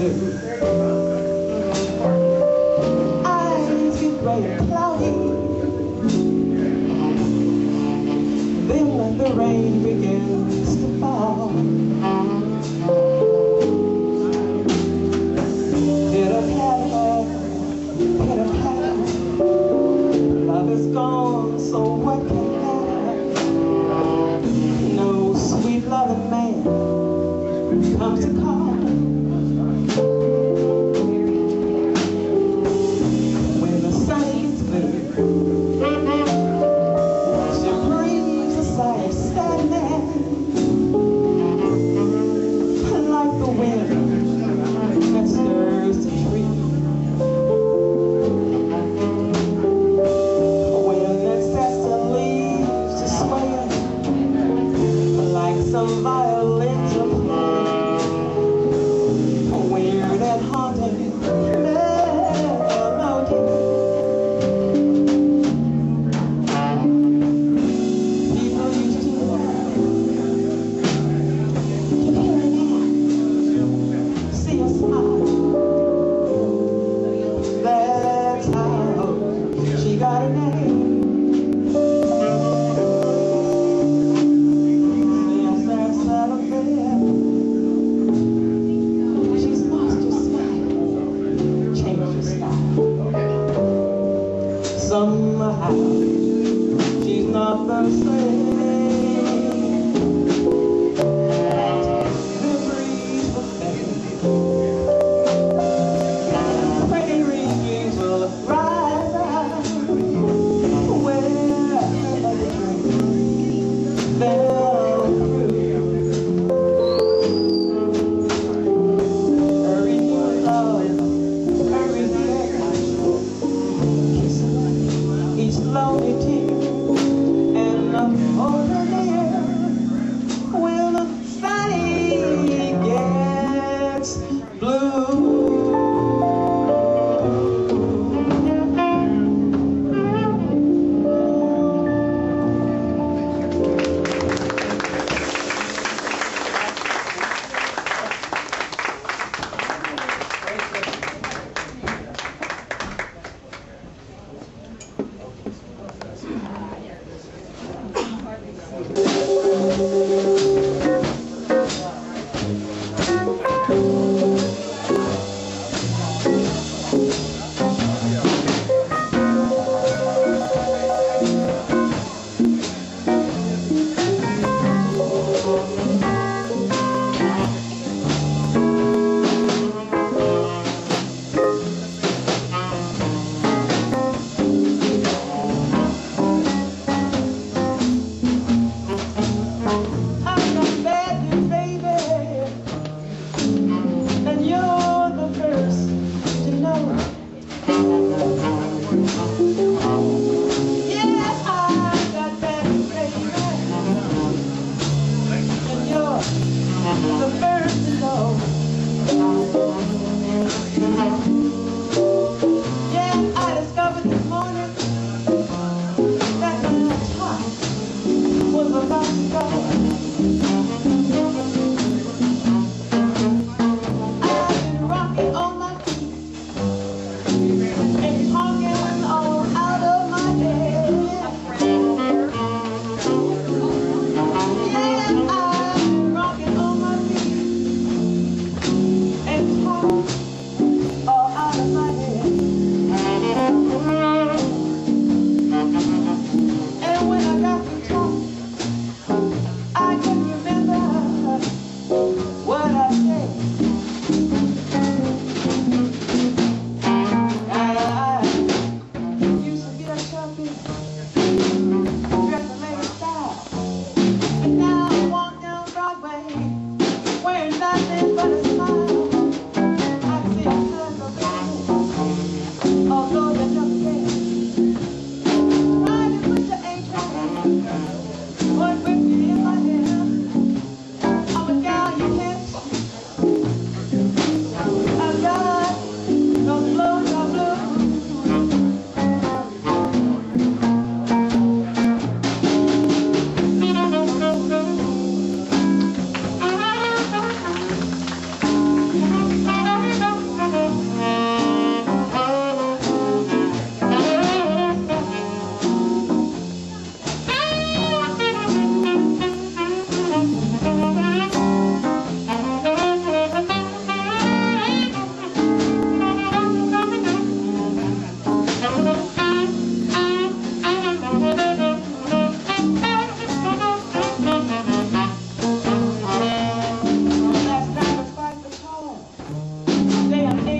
blue. Eyes get gray and cloudy. Then when the rain begins to fall, pitter-patter, love is gone, so what can happen? No sweet loving man comes to call. When the sun gets blue, she breathes a sigh of sadness, like the wind that stirs the trees. When it sets the leaves to sway, like some violins are playing, weird and haunting melody. People used to love to hear an act, see a smile. That's how she got her name. She's lost her smile, changed her style. Somehow she's not the same. Memories will fade, pretty dreams will rise up. Wherever the dream fell through. Each lonely tear and over there, when the sunny gets blue. am